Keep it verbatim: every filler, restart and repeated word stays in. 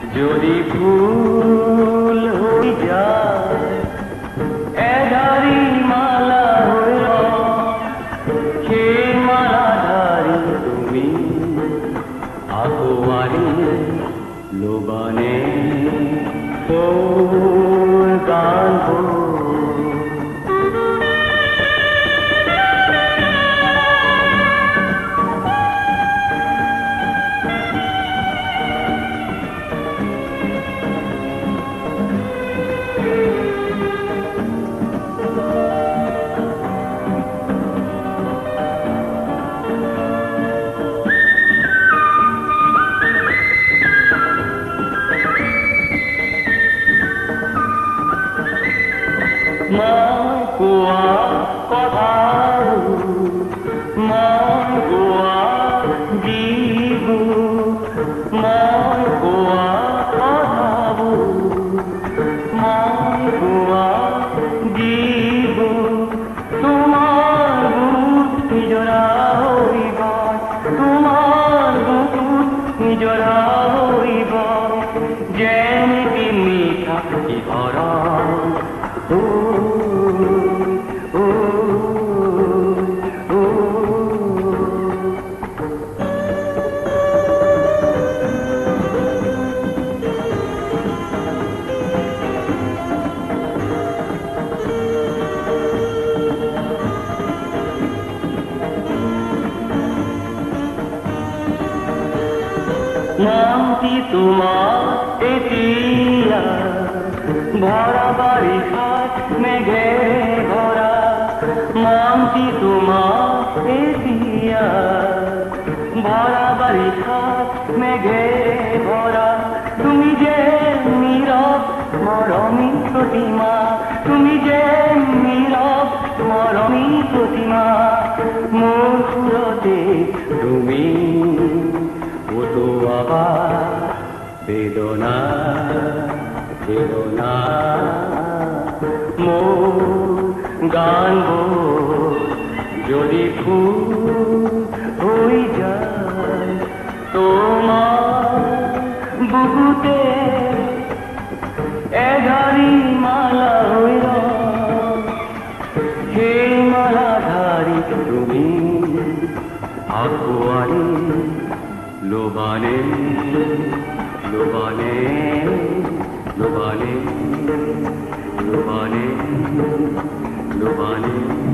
যদি ফুল হয়ে যায় এধারি মালা হইল সে মালাধারী তুমি আকোয়ারি লোবানে তোর গান মই কোৱা কথাবোৰ মই কোৱা গীতবোৰ মই কোৱা কথাবোৰ মই কোৱা গীতবোৰ তোমাৰ বুকুত নিজৰা হৈব তোমাৰ বুকুত নিজৰা হৈব যেনেকে মিঠা ইহৰা নামটি তোমাৰ এতিয়া ভৰা বাৰিষাত মেঘেৰে ভৰা নামটি তোমাৰ এতিয়া ভৰা বাৰিষাত মেঘেৰে ভৰা তুমি যে নীৰৱ মৰমী প্ৰতিমা তুমি যে নীৰৱ মৰমী প্ৰতিমা মোৰ সুৰতে তুমি উঠোৱা বেদনা বেদনা মোৰ গানবোৰ যদি ফুল হৈ যায় তোমাৰ বুকুতে এধাৰি মালা হৈল সেই মালাধাৰী তুমি আকোৱাৰি লোবানে লোবানে লোবানে লোবানে লোবানে